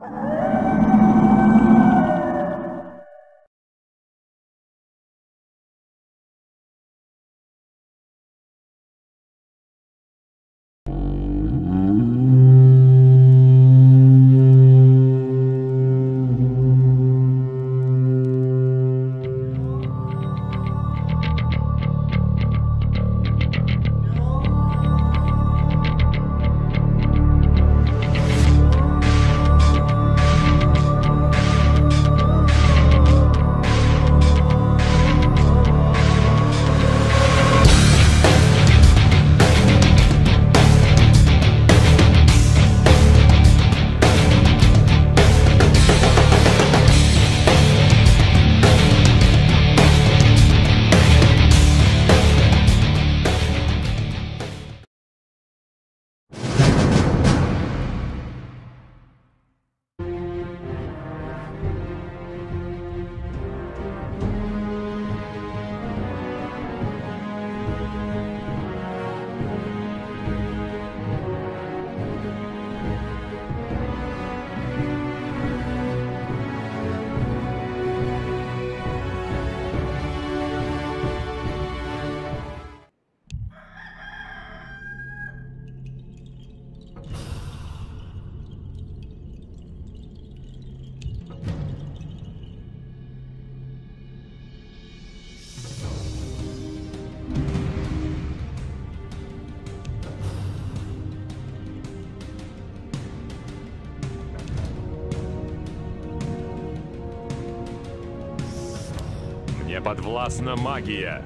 Мне подвластна магия.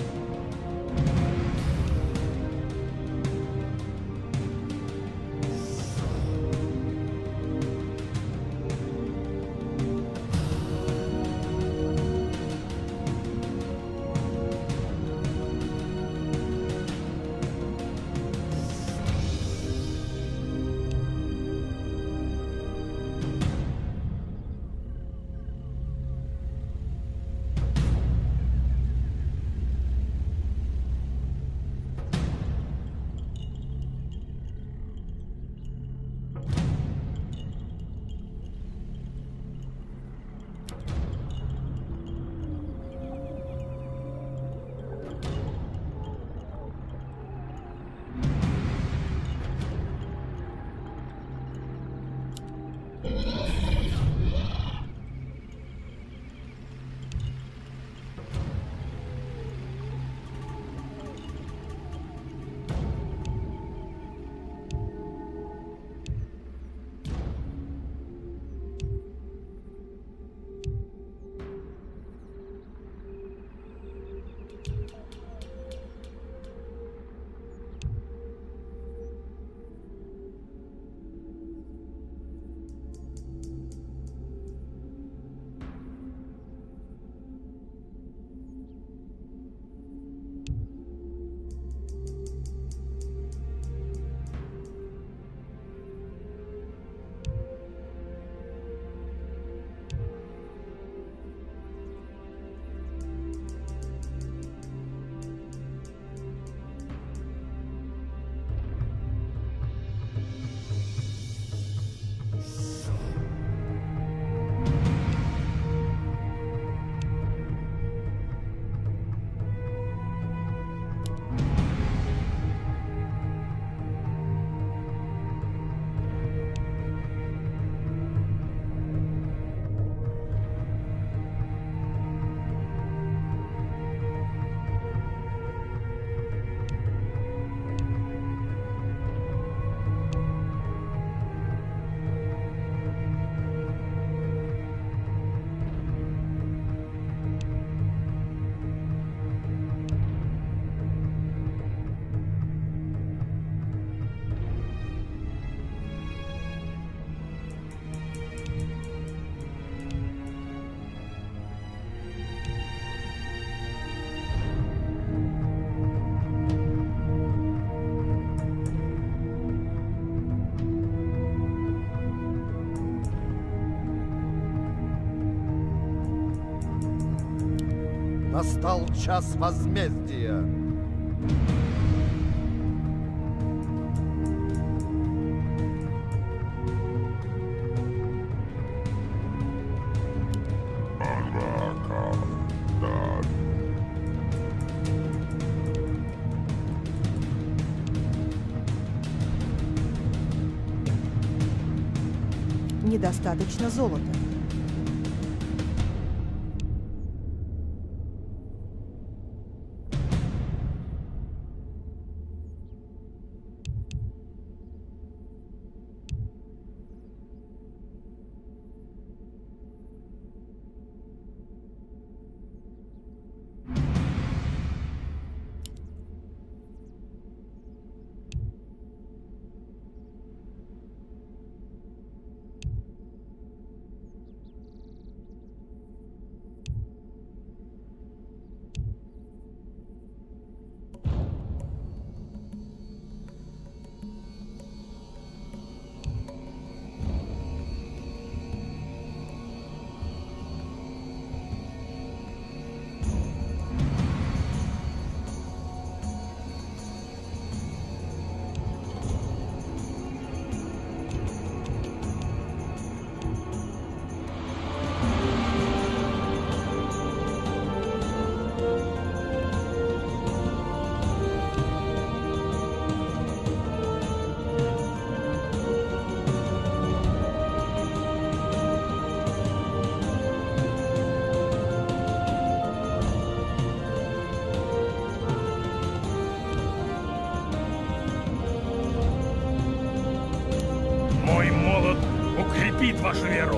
Настал час возмездия. Недостаточно золота. Мой молот укрепит вашу веру.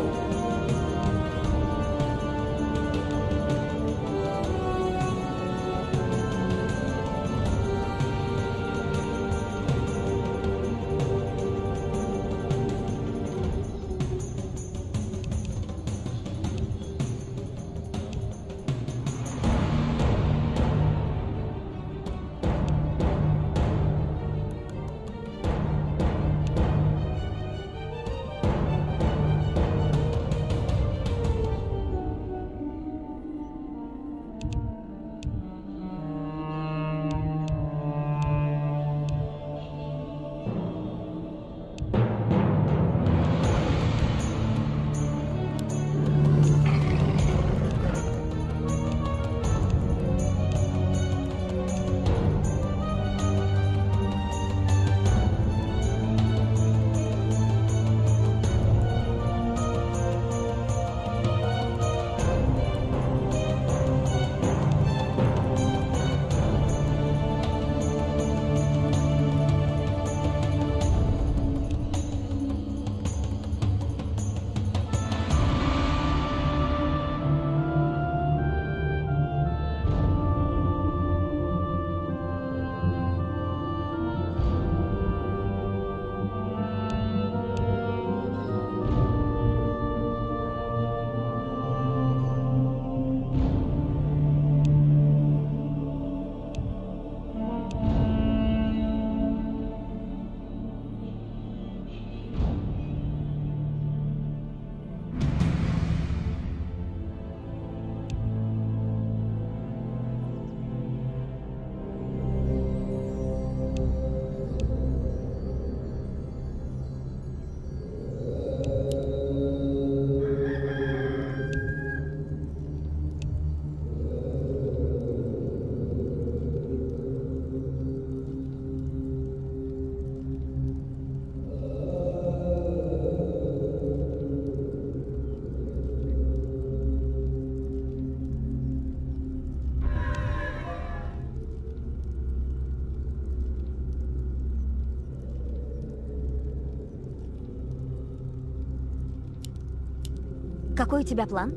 Какой у тебя план?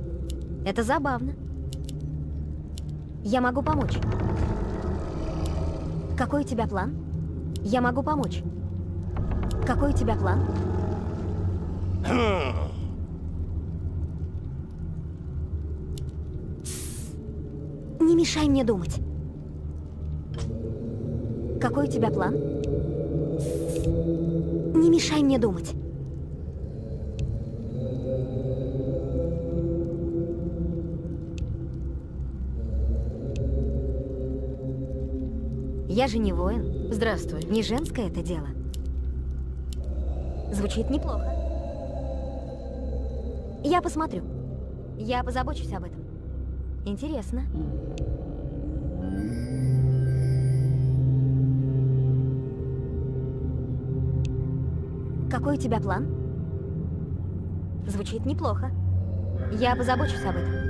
Это забавно. Я могу помочь. Какой у тебя план? Я могу помочь. Какой у тебя план? Не мешай мне думать. Какой у тебя план? Не мешай мне думать. Я же не воин. Здравствуй. Не женское это дело. Звучит неплохо. Я посмотрю. Я позабочусь об этом. Интересно. Какой у тебя план? Звучит неплохо. Я позабочусь об этом.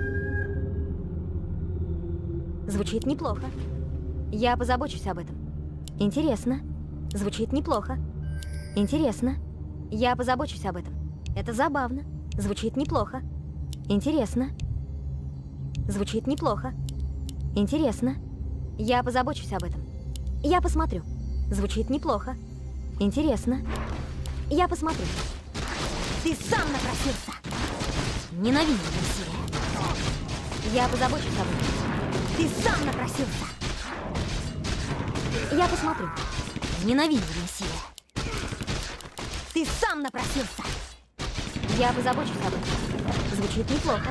Звучит неплохо. Я позабочусь об этом. Интересно. Звучит неплохо. Интересно. Я позабочусь об этом. Это забавно. Звучит неплохо. Интересно. Звучит неплохо. Интересно. Я позабочусь об этом. Я посмотрю. Звучит неплохо. Интересно. Я посмотрю. Ты сам напросился. Ненавижу насилие. Я позабочусь об этом. Ты сам напросился. Я посмотрю. Ненавижу насилие. Ты сам напросился. Я позабочусь об этом. Звучит неплохо.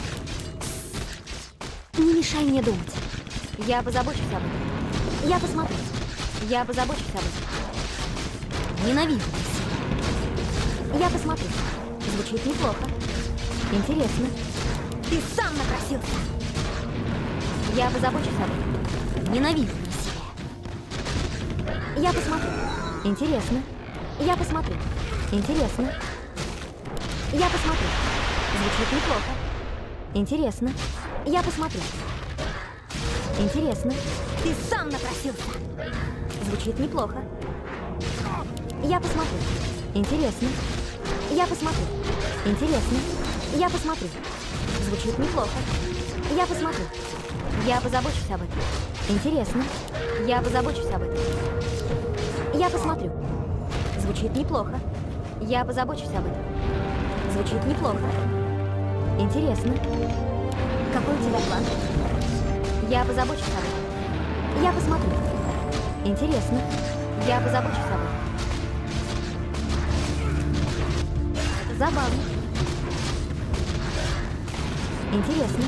Не мешай мне думать. Я позабочусь об этом. Я посмотрю. Я позабочусь об этом. Ненавижу насилие. Я посмотрю. Звучит неплохо. Интересно. Ты сам напросился. Я позабочусь об этом. Ненавижу насилие. Я посмотрю. Интересно. Я посмотрю. Интересно. Я посмотрю. Звучит неплохо. Интересно. Я посмотрю. Интересно. Ты сам напросился. Звучит неплохо. Я посмотрю. Интересно. Я посмотрю. Интересно. Я посмотрю. Звучит неплохо. Я посмотрю. Я позабочусь об этом. Интересно. Я позабочусь об этом. Я посмотрю. Звучит неплохо. Я позабочусь об этом. Звучит неплохо. Интересно. Какой у тебя план? Я позабочусь об этом. Я посмотрю. Интересно. Я позабочусь об этом. Это забавно. Интересно.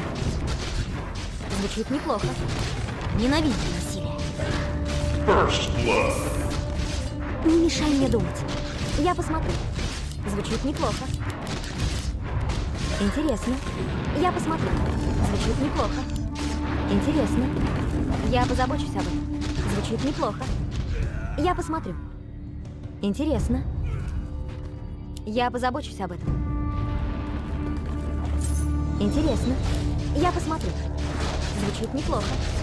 Звучит неплохо. Ненавижу насилие. First blood. Не мешай мне думать. Я посмотрю. Звучит неплохо. Интересно. Я посмотрю. Звучит неплохо. Интересно. Я позабочусь об этом. Звучит неплохо. Я посмотрю. Интересно. Я позабочусь об этом. Интересно. Я посмотрю. Звучит неплохо.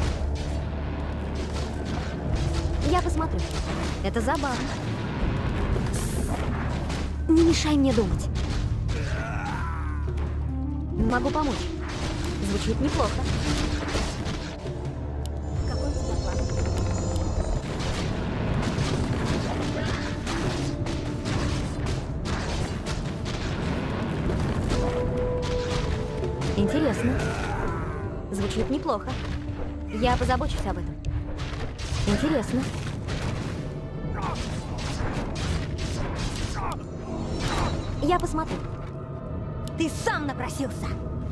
Я посмотрю. Это забавно. Не мешай мне думать. Могу помочь. Звучит неплохо. Какой у тебя план? Интересно. Звучит неплохо. Я позабочусь об этом. Интересно. Я посмотрю. Ты сам напросился.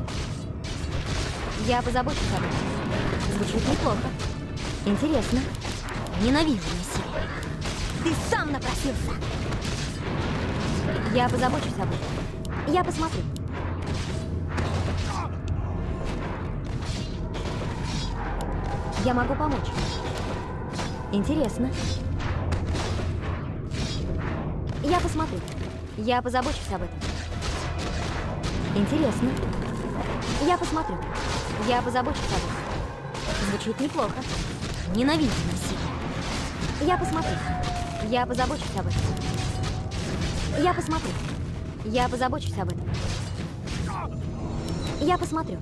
Я позабочусь об этом. Звучит неплохо. Интересно. Ненавижу насилие. Ты сам напросился. Я позабочусь об этом. Я посмотрю. Я могу помочь. Интересно. Я посмотрю. Я позабочусь об этом. Интересно. Я посмотрю. Я позабочусь об этом. Звучит неплохо. Ненавижу насилие. Я посмотрю. Я позабочусь об этом. Я посмотрю. Я позабочусь об этом. Я посмотрю.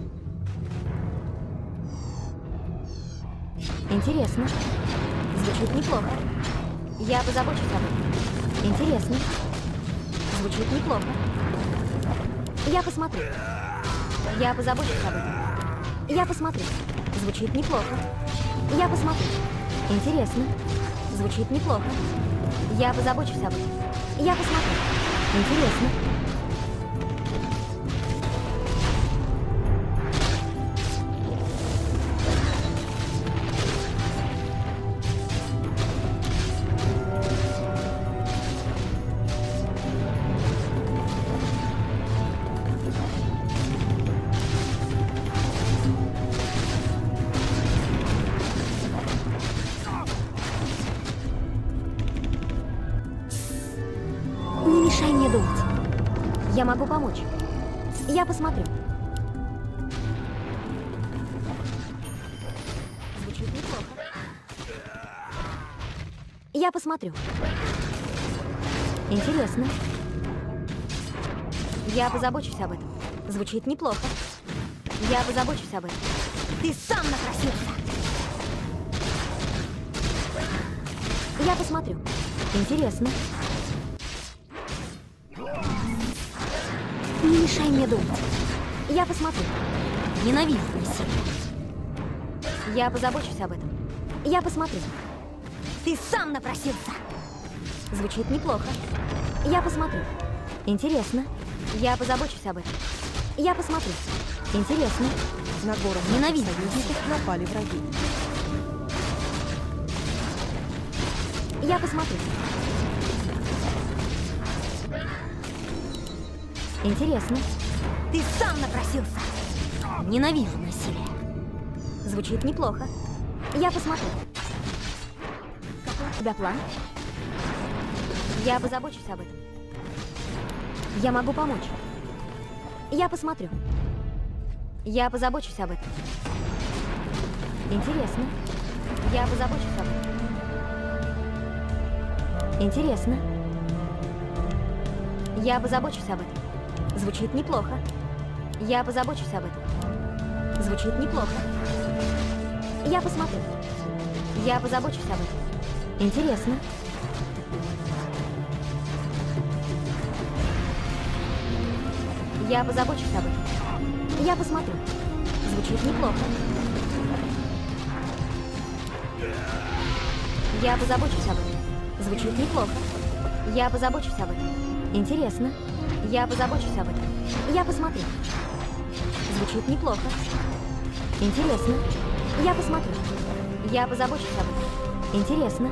Интересно. Звучит неплохо. Я позабочусь об этом. Интересно. Звучит неплохо. Я посмотрю. Я позабочусь об этом. Я посмотрю. Звучит неплохо. Я посмотрю. Интересно. Звучит неплохо. Я позабочусь об этом. Я посмотрю. Интересно. Не мешай мне думать. Я могу помочь. Я посмотрю. Звучит неплохо. Я посмотрю. Интересно. Я позабочусь об этом. Звучит неплохо. Я позабочусь об этом. Ты сам напросился. Я посмотрю. Интересно. Не мешай мне думать. Я посмотрю. Ненавижу насилие. Я позабочусь об этом. Я посмотрю. Ты сам напросился. Звучит неплохо. Я посмотрю. Интересно. Я позабочусь об этом. Я посмотрю. Интересно. На город Ненавижу союзников напали враги. Я посмотрю. Интересно. Ты сам напросился. Ненавижу насилие. Звучит неплохо. Я посмотрю. Какой у тебя план? Я позабочусь об этом. Я могу помочь. Я посмотрю. Я позабочусь об этом. Интересно. Я позабочусь об этом. Интересно. Я позабочусь об этом. Звучит неплохо. Я позабочусь об этом. Звучит неплохо. Я посмотрю. Я позабочусь об этом. Интересно. Я позабочусь об этом. Я посмотрю. Звучит неплохо. Я позабочусь об этом. Звучит неплохо. Я позабочусь об этом. Интересно. Я позабочусь об этом. Я посмотрю. Звучит неплохо. Интересно. Я посмотрю. Я позабочусь об этом. Интересно.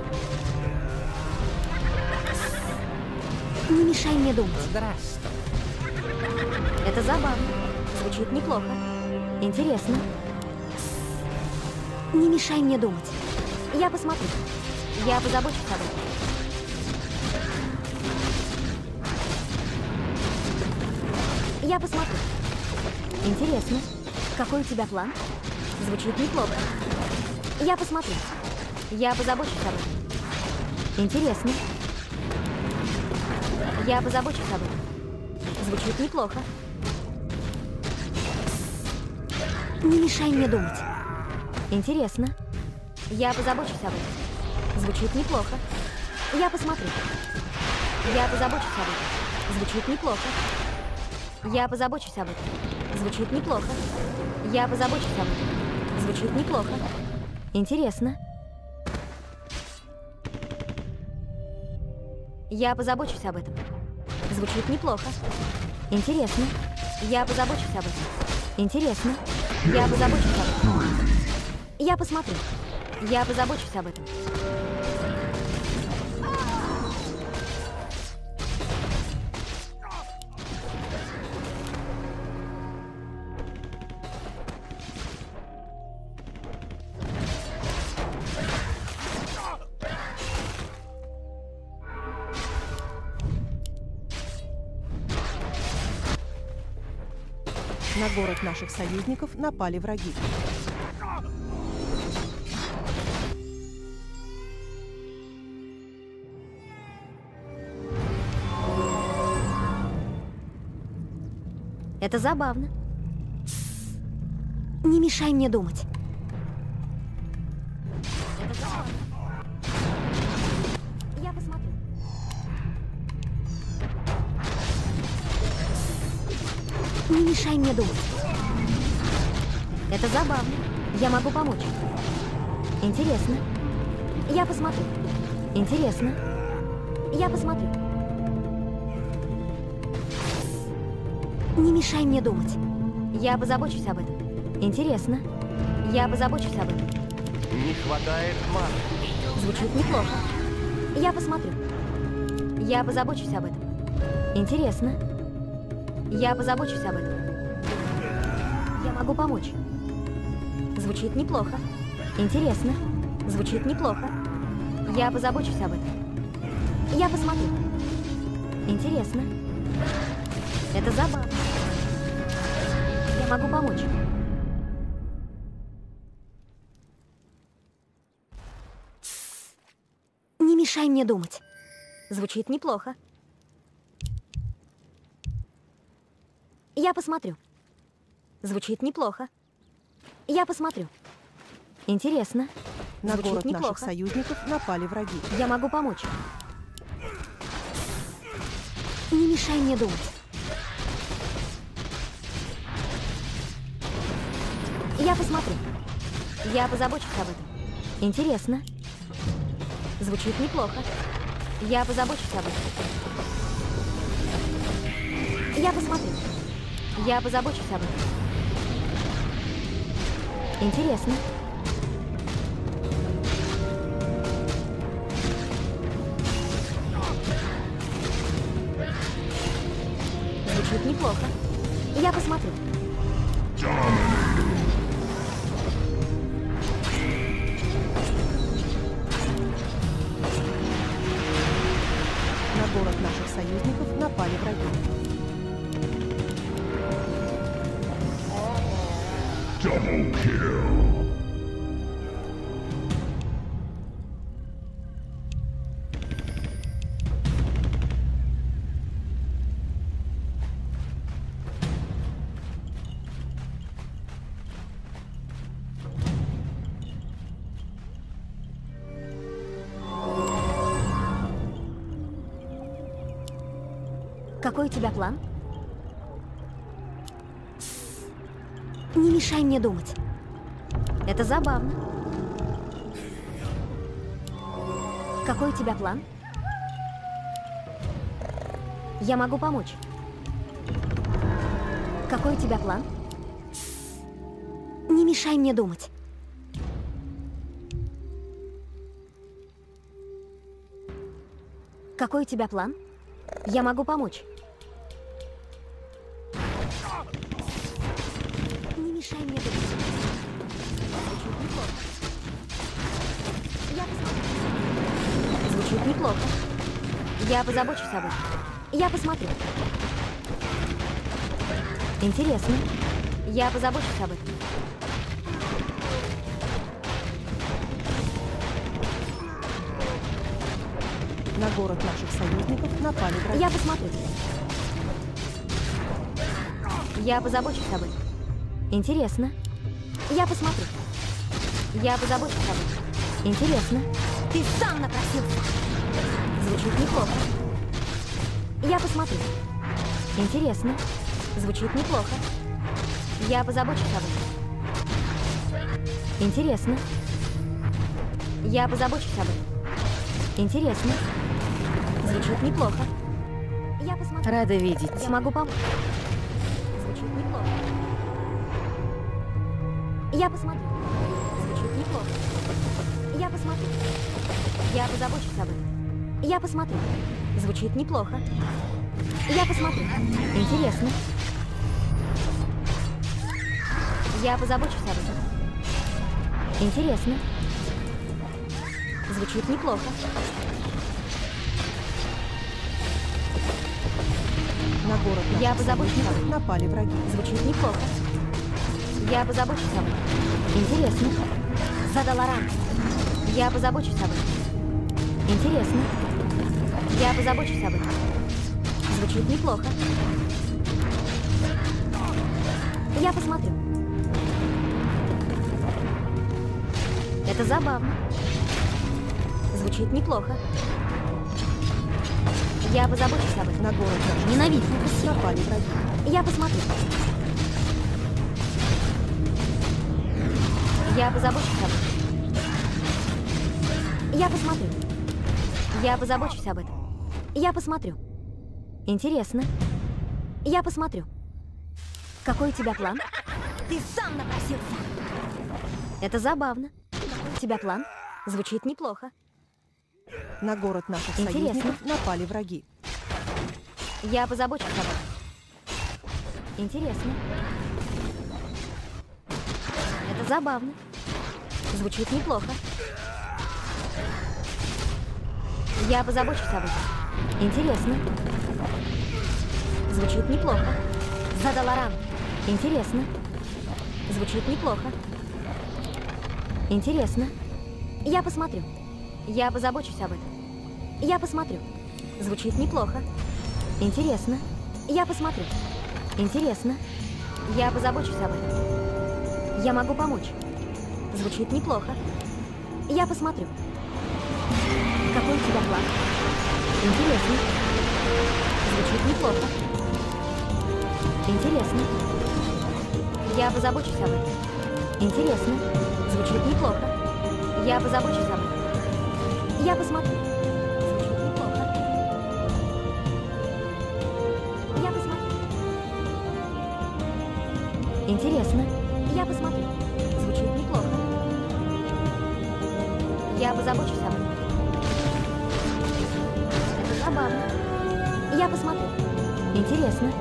Не мешай мне думать. Здравствуй. Это забавно. Звучит неплохо. Интересно. Не мешай мне думать. Я посмотрю. Я позабочусь об этом. Я посмотрю. Интересно. Какой у тебя план? Звучит неплохо. Я посмотрю. Я позабочусь об этом. Интересно. Я позабочусь об этом. Звучит неплохо. Не мешай мне думать. Интересно. Я позабочусь об этом. Звучит неплохо. Я посмотрю. Я позабочусь об этом. Звучит неплохо. Я позабочусь об этом. Звучит неплохо. Я позабочусь об этом. Звучит неплохо. Интересно. Я позабочусь об этом. Звучит неплохо. Интересно. Я позабочусь об этом. Интересно. Я позабочусь об этом. Я посмотрю. Я позабочусь об этом. На город наших союзников напали враги. Это забавно. Не мешай мне думать. Это забавно. Я посмотрю. Не мешай мне думать. Это забавно. Я могу помочь. Интересно. Я посмотрю. Интересно. Я посмотрю. Не мешай мне думать. Я позабочусь об этом. Интересно. Я позабочусь об этом. Не хватает маны. Звучит неплохо. Я посмотрю. Я позабочусь об этом. Интересно. Я позабочусь об этом. Я могу помочь. Звучит неплохо. Интересно. Звучит неплохо. Я позабочусь об этом. Я посмотрю. Интересно. Это забавно. Я могу помочь. Не мешай мне думать. Звучит неплохо. Я посмотрю. Звучит неплохо. Я посмотрю. Интересно. На Звучит город наших неплохо. союзников напали враги. Я могу помочь. Не мешай мне думать. Я посмотрю. Я позабочусь об этом. Интересно. Звучит неплохо. Я позабочусь об этом. Я посмотрю. Я позабочусь об этом. Интересно. Звучит неплохо. Я посмотрю. На город наших союзников напали враги. Double kill. Какой у тебя план? Не мешай мне думать. Это забавно. Какой у тебя план? Я могу помочь. Какой у тебя план? Не мешай мне думать. Какой у тебя план? Я могу помочь. Не мешай мне думать. Звучит неплохо. Я позабочусь об этом. Я посмотрю. Интересно. Я позабочусь об этом. На город наших союзников напали враги. Я посмотрю. Я позабочусь об этом. Интересно. Я посмотрю. Я позабочусь об этом. Интересно. Ты сам напросился. Звучит неплохо. Я посмотрю. Интересно. Звучит неплохо. Я позабочусь об этом. Интересно. Я позабочусь об этом. Интересно. Звучит неплохо. Я посмотрю. Рада видеть. Я могу помочь. Звучит неплохо. Я посмотрю. Звучит неплохо. Я посмотрю. Я позабочусь об этом. Я посмотрю. Звучит неплохо. Я посмотрю. Интересно. Я позабочусь об этом. Интересно. Звучит неплохо. На город наших Я позабочусь об союзников этом. напали враги. Звучит неплохо. Я позабочусь об этом. Интересно. Задала ранг. Я позабочусь об этом. Интересно. Я позабочусь об этом. Звучит неплохо. Я посмотрю. Это забавно. Звучит неплохо. Я позабочусь об этом. На город наших Ненавижу. союзников напали враги. Я посмотрю. Я позабочусь об этом. Я посмотрю. Я позабочусь об этом. Я посмотрю. Интересно. Я посмотрю. Какой у тебя план? Ты сам напросился. Это забавно. Какой у тебя план? Звучит неплохо. На город наших Интересно. союзников напали враги. Я позабочусь об этом. Интересно. Это забавно. Звучит неплохо. Я позабочусь об этом. Интересно. Звучит неплохо. Задала рану. Интересно. Звучит неплохо. Интересно. Я посмотрю. Я позабочусь об этом. Я посмотрю. Звучит неплохо. Интересно. Я посмотрю. Интересно. Я позабочусь об этом. Я могу помочь. Звучит неплохо. Я посмотрю. Какой у тебя план? Интересно. Звучит неплохо. Интересно. Я позабочусь об этом. Интересно. Звучит неплохо. Я позабочусь об этом. Я посмотрю. Звучит неплохо. Я посмотрю. Интересно. Я посмотрю. Звучит неплохо. Я позабочусь об этом. Это забавно. Я посмотрю. Интересно.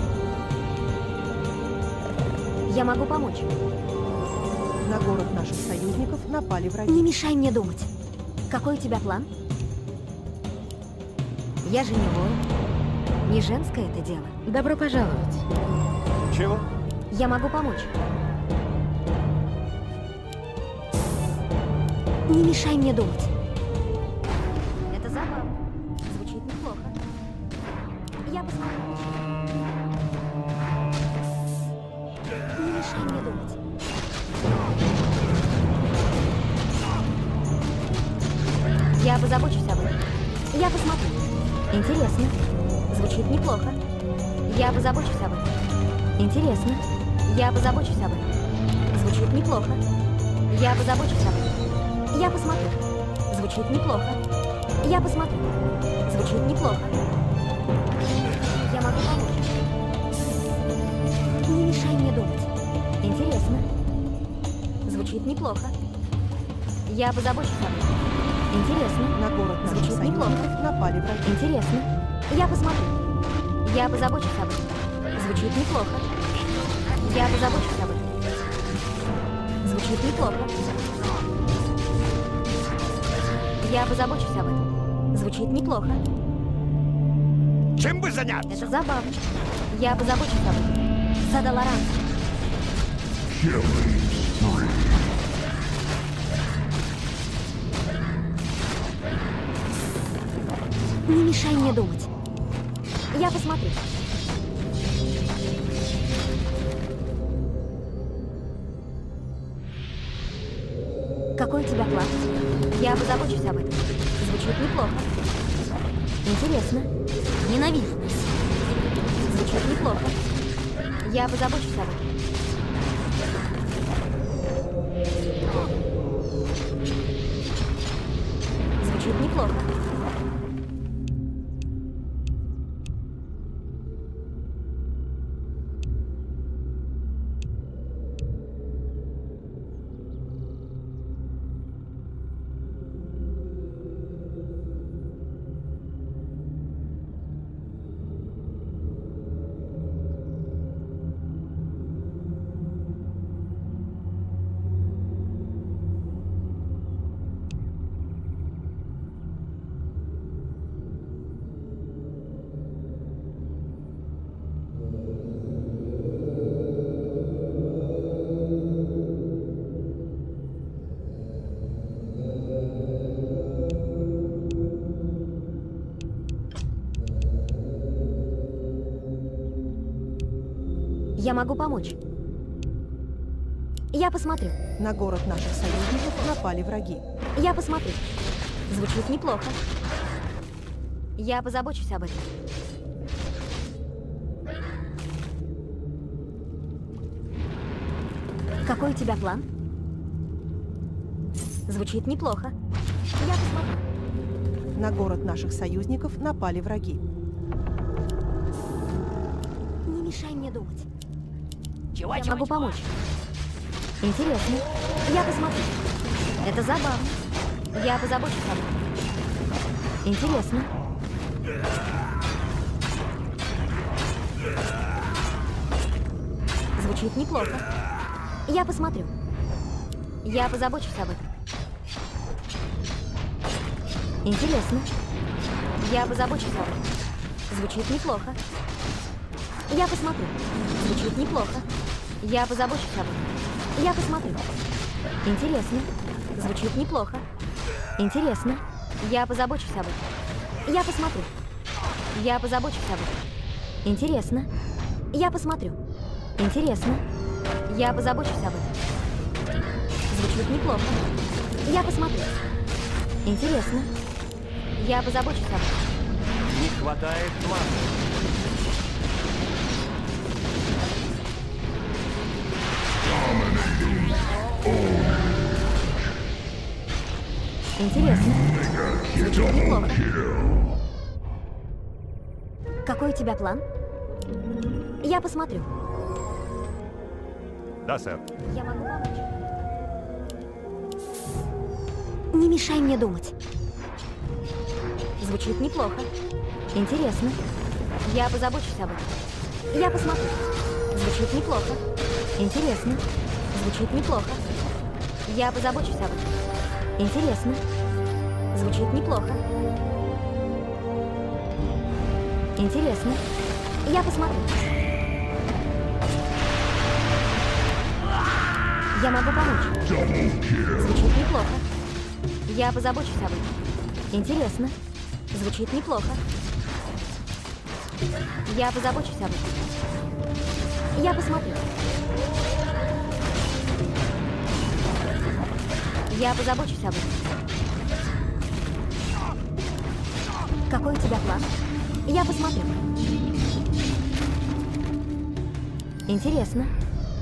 Я могу помочь. На город наших союзников напали враги. Не мешай мне думать. Какой у тебя план? Я же не вор. Не женское это дело. Добро пожаловать. Чего? Я могу помочь. Не мешай мне думать. Это забавно. Звучит неплохо. Я посмотрю. Не мешай мне думать. Я позабочусь об этом. Я посмотрю. Интересно. Звучит неплохо. Я позабочусь об этом. Интересно. Я позабочусь об этом. Звучит неплохо. Я позабочусь об этом. Я посмотрю. Звучит неплохо. Я посмотрю. Звучит неплохо. Я могу помочь. Не мешай мне думать. Интересно. Звучит неплохо. Я позабочусь об этом. Интересно. На город наших Звучит неплохо. союзников напали враги. Интересно. Я посмотрю. Я позабочусь об этом. Звучит неплохо. Я позабочусь об этом. Звучит неплохо. Я позабочусь об этом. Звучит неплохо. Чем бы заняться? Это забавно. Я позабочусь об этом. Задала рану. Killing spree. Не мешай мне думать. Я посмотрю. Какой у тебя план? Я позабочусь об этом. Звучит неплохо. Интересно. Ненавижу. Звучит неплохо. Я позабочусь об этом. Звучит неплохо. Я могу помочь. Я посмотрю. На город наших союзников напали враги. Я посмотрю. Звучит неплохо. Я позабочусь об этом. Какой у тебя план? Звучит неплохо. Я посмотрю. На город наших союзников напали враги. Не мешай мне думать. Чего, Я могу помочь. Интересно. Я посмотрю. Это забавно. Я позабочусь об этом. Интересно. Звучит неплохо. Я посмотрю. Я позабочусь об этом. Интересно. Я позабочусь об этом. Звучит неплохо. Я посмотрю. Звучит неплохо. Я позабочусь об этом. Я посмотрю. Интересно. Звучит неплохо. Интересно. Я позабочусь об этом. Я посмотрю. Я позабочусь об этом. Интересно. Я посмотрю. Интересно. Я позабочусь об этом. Звучит неплохо. Я посмотрю. Интересно. Я позабочусь об этом. Не хватает масла. Интересно. Звучит неплохо. Какой у тебя план? Я посмотрю. Да, сэр. Я могу помочь. Не мешай мне думать. Звучит неплохо. Интересно. Я позабочусь об этом. Я посмотрю. Звучит неплохо. Интересно. Звучит неплохо. Я позабочусь об этом. Интересно. Звучит неплохо. Интересно. Я посмотрю. Я могу помочь. Звучит неплохо. Я позабочусь об этом. Интересно. Звучит неплохо. Я позабочусь об этом. Я посмотрю. Я позабочусь об этом. Какой у тебя план? Я посмотрю. Интересно.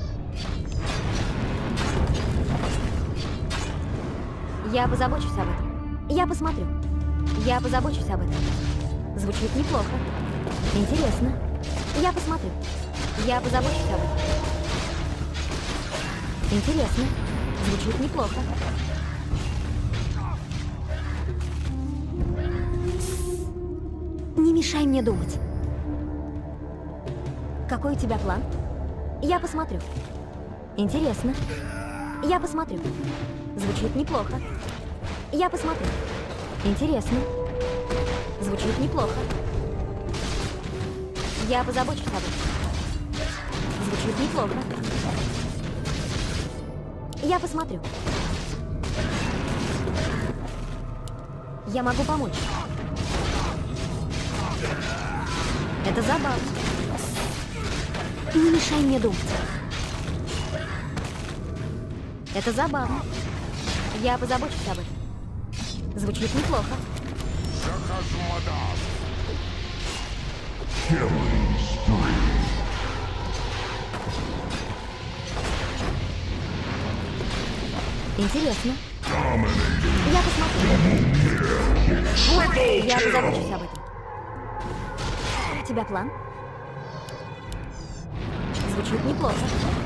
Я позабочусь об этом. Я посмотрю. Я позабочусь об этом. Звучит неплохо. Интересно. Я посмотрю. Я позабочусь об этом. Интересно. Звучит неплохо. Не мешай мне думать. Какой у тебя план? Я посмотрю. Интересно. Я посмотрю. Звучит неплохо. Я посмотрю. Интересно. Звучит неплохо. Я позабочусь об этом. Звучит неплохо. Я посмотрю. Я могу помочь. Это забавно. Не мешай мне думать. Это забавно. Я позабочусь об этом. Звучит неплохо. Killing spree. Интересно. Я посмотрю. Я позабочусь об этом. У тебя план? Звучит неплохо.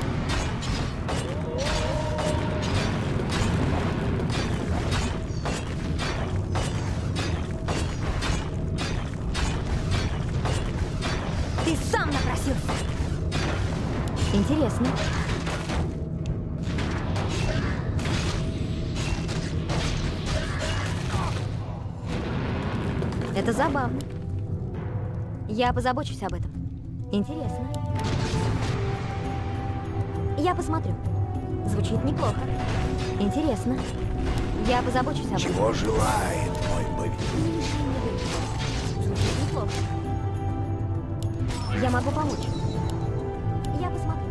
Ты сам напросился. Интересно. Это забавно. Я позабочусь об этом. Интересно. Я посмотрю. Звучит неплохо. Интересно. Я позабочусь об этом. Чего желает мой повелитель? Звучит неплохо. Я могу помочь. Я посмотрю.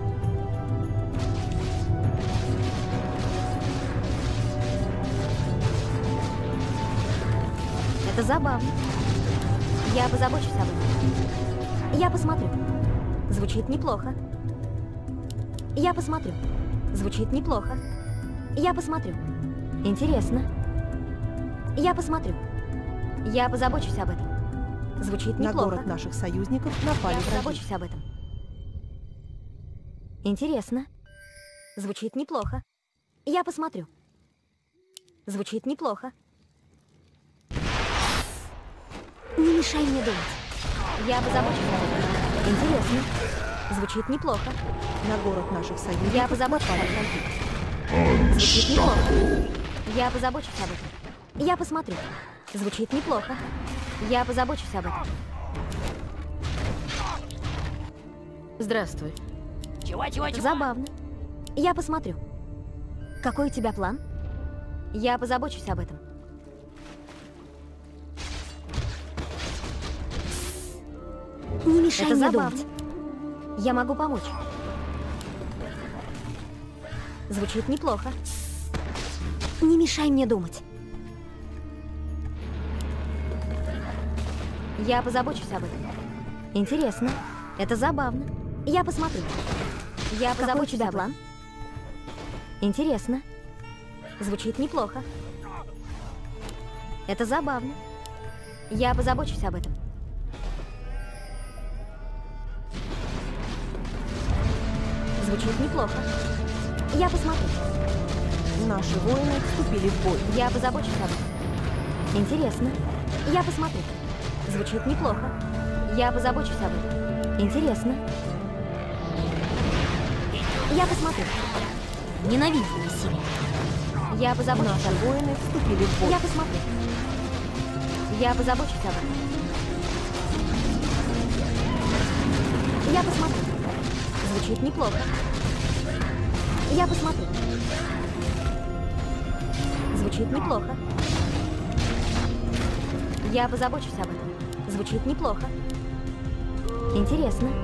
Это забавно. Я позабочусь об этом. Я посмотрю. Звучит неплохо. Я посмотрю. Звучит неплохо. Я посмотрю. Интересно. Я посмотрю. Я позабочусь об этом. Звучит На неплохо. город наших союзников напали Я враги. позабочусь об этом. Интересно. Звучит неплохо. Я посмотрю. Звучит неплохо. Не мешай мне думать. Я позабочусь об этом. Интересно. Звучит неплохо. На город наших союзников Я позабочусь об напали этом. враги. Звучит неплохо. Я позабочусь об этом. Я посмотрю. Звучит неплохо. Я позабочусь об этом. Здравствуй. Чего? Забавно. Я посмотрю. Какой у тебя план? Я позабочусь об этом. Не мешай мне думать. Я могу помочь. Звучит неплохо. Не мешай мне думать. Я позабочусь об этом. Интересно. Это забавно. Я посмотрю. Я позабочусь об этом. Интересно. Звучит неплохо. Это забавно. Я позабочусь об этом. Звучит неплохо. Я посмотрю. Наши воины вступили в бой. Я позабочусь об этом. Интересно. Я посмотрю. Звучит неплохо. Я позабочусь об этом. Интересно. Я посмотрю. Ненавижу насилие. Я позабочусь об Наши этом. воины вступили в бой. Я посмотрю. Я позабочусь об этом. Я посмотрю. Звучит неплохо. Я посмотрю. Звучит неплохо. Я позабочусь об этом. Звучит неплохо. Интересно.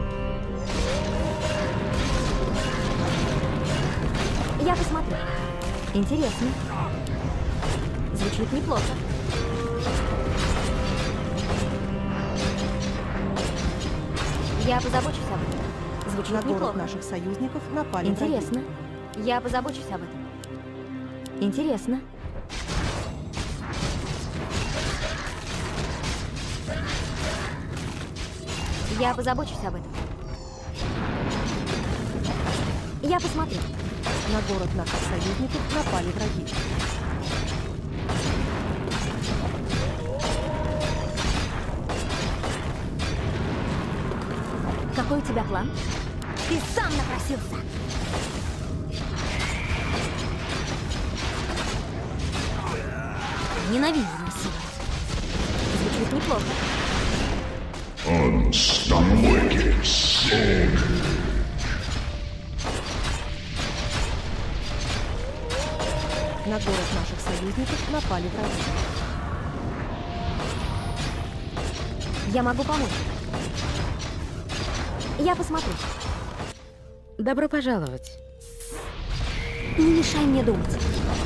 Я посмотрю. Интересно. Звучит неплохо. Я позабочусь об этом. Звучит На город неплохо. наших союзников напали враги. Интересно. Я позабочусь об этом. Интересно. Я позабочусь об этом. Я посмотрю. На город наших союзников напали враги. Какой у тебя план? Ты сам напросился. Ненавижу насилие. Звучит неплохо. Unstoppable. Sick. На город наших союзников напали враги. Я могу помочь. Я посмотрю. Добро пожаловать. Не мешай мне думать.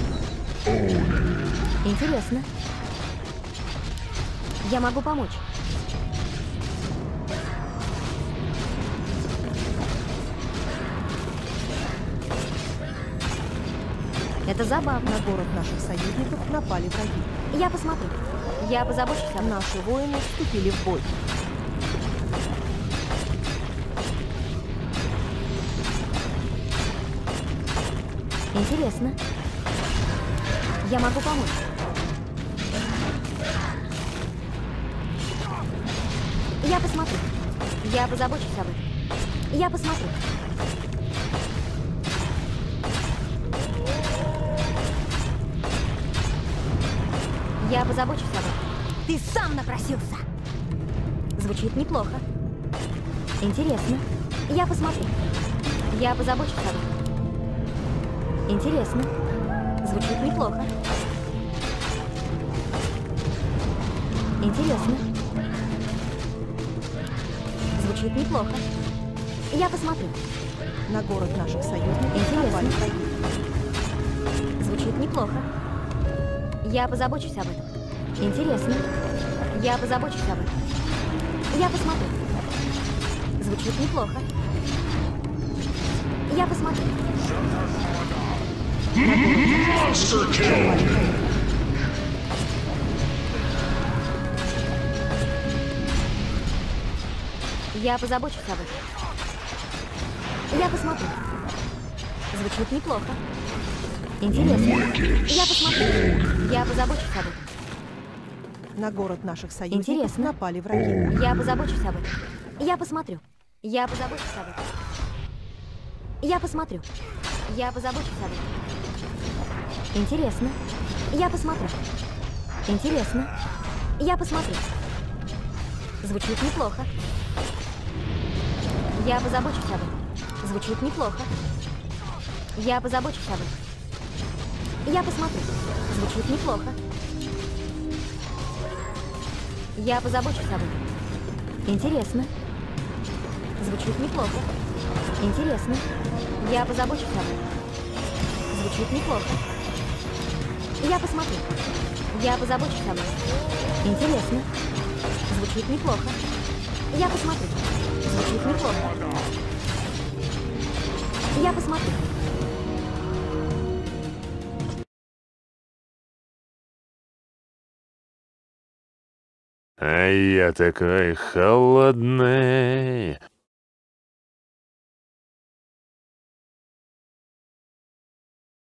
Интересно. Я могу помочь. Это забавно. На город наших союзников напали враги. Я посмотрю. Я позабочусь об этом. Наши воины вступили в бой. Интересно. Я могу помочь. Я посмотрю. Я позабочусь об этом. Я посмотрю. Я позабочусь об этом. Ты сам напросился. Звучит неплохо. Интересно. Я посмотрю. Я позабочусь об этом. Интересно. Звучит неплохо. Интересно. Звучит неплохо. Я посмотрю. На город наших союзников Интересно. напали враги. Звучит неплохо. Я позабочусь об этом. Интересно. Я позабочусь об этом. Я посмотрю. Звучит неплохо. Я посмотрю. Monster kill. Я позабочусь об этом. Я посмотрю. Звучит неплохо. Интересно. Я посмотрю. Я позабочусь об этом. На город наших союзников Интересно. напали враги. Я позабочусь об этом. Я посмотрю. Я позабочусь об этом. Я посмотрю. Я позабочусь об этом. Интересно. Я посмотрю. Интересно. Я посмотрю. Звучит неплохо. Я позабочусь об этом. Звучит неплохо. Я позабочусь об этом. Я посмотрю. Звучит неплохо. Я позабочусь об этом. Интересно. Звучит неплохо. Интересно. Я позабочусь об этом. Звучит неплохо. Я посмотрю. Я позабочусь об этом. Интересно. Звучит неплохо. Я посмотрю. Звучит неплохо. Я посмотрю. А я такой холодный.